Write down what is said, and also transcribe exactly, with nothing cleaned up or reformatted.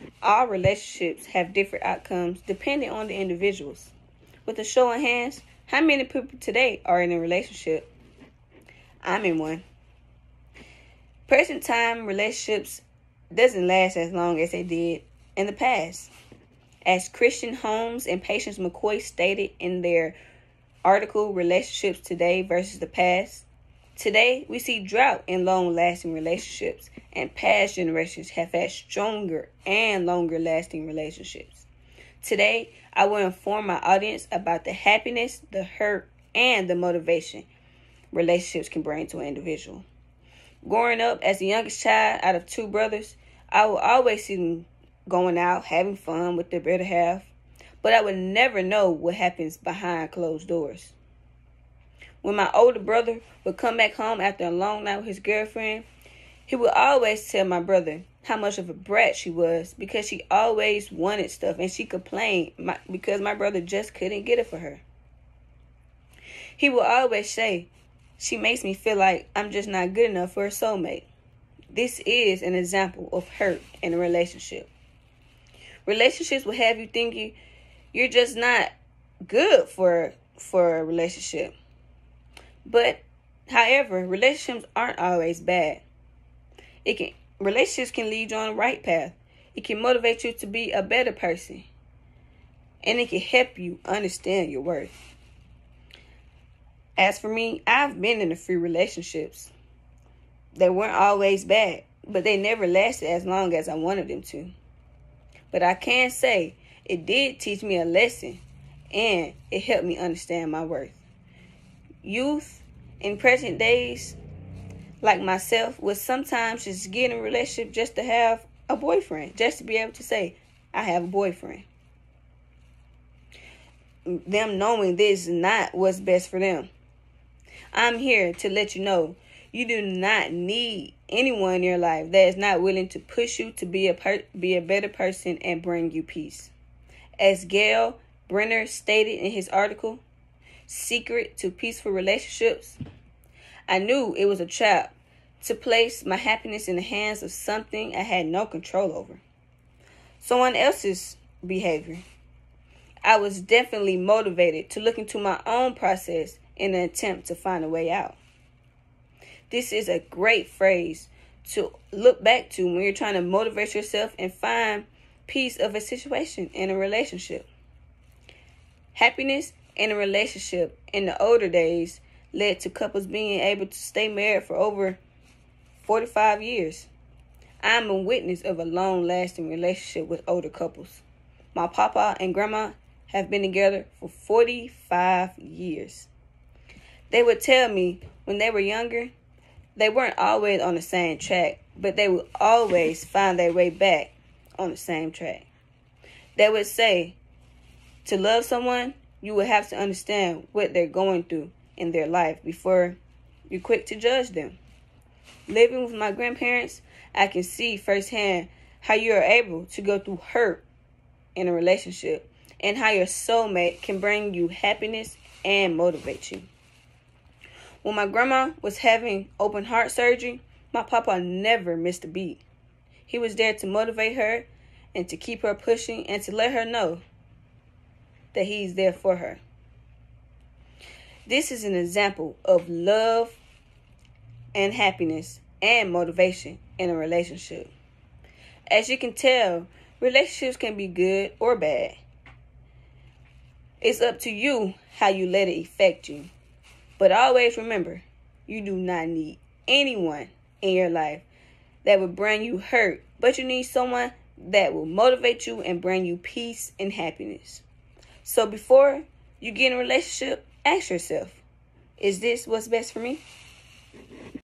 All relationships have different outcomes depending on the individuals. With a show of hands, how many people today are in a relationship? I'm in one. Present time relationships doesn't last as long as they did in the past. As Christian Holmes and Patience McCoy stated in their article, Relationships Today versus the Past, today we see drought in long-lasting relationships, and past generations have had stronger and longer-lasting relationships. Today, I will inform my audience about the happiness, the hurt, and the motivation relationships can bring to an individual. Growing up as the youngest child out of two brothers, I would always see them going out, having fun with their better half, but I would never know what happens behind closed doors. When my older brother would come back home after a long night with his girlfriend, he would always tell my brother how much of a brat she was because she always wanted stuff and she complained my, because my brother just couldn't get it for her. He would always say, "She makes me feel like I'm just not good enough for a soulmate." This is an example of hurt in a relationship. Relationships will have you thinking you're just not good for, for a relationship. But, however, relationships aren't always bad. It can relationships can lead you on the right path. It can motivate you to be a better person. And it can help you understand your worth. As for me, I've been in a few relationships. They weren't always bad, but they never lasted as long as I wanted them to. But I can say it did teach me a lesson, and it helped me understand my worth. Youth in present days, like myself, would sometimes just get in a relationship just to have a boyfriend, just to be able to say, I have a boyfriend. Them knowing this is not what's best for them. I'm here to let you know you do not need anyone in your life that is not willing to push you to be a per- be a better person and bring you peace. As Gail Brenner stated in his article, Secret to Peaceful Relationships, I knew it was a trap to place my happiness in the hands of something I had no control over. Someone else's behavior. I was definitely motivated to look into my own process in an attempt to find a way out. This is a great phrase to look back to when you're trying to motivate yourself and find peace of a situation in a relationship. Happiness in a relationship in the older days led to couples being able to stay married for over forty-five years. I'm a witness of a long-lasting relationship with older couples. My papa and grandma have been together for forty-five years. They would tell me when they were younger, they weren't always on the same track, but they would always find their way back on the same track. They would say, to love someone, you would have to understand what they're going through in their life before you're quick to judge them. Living with my grandparents, I can see firsthand how you are able to go through hurt in a relationship and how your soulmate can bring you happiness and motivate you. When my grandma was having open heart surgery, my papa never missed a beat. He was there to motivate her and to keep her pushing and to let her know that he's there for her. This is an example of love and happiness and motivation in a relationship. As you can tell, relationships can be good or bad. It's up to you how you let it affect you. But always remember, you do not need anyone in your life that will bring you hurt, but you need someone that will motivate you and bring you peace and happiness. So before you get in a relationship, ask yourself, is this what's best for me?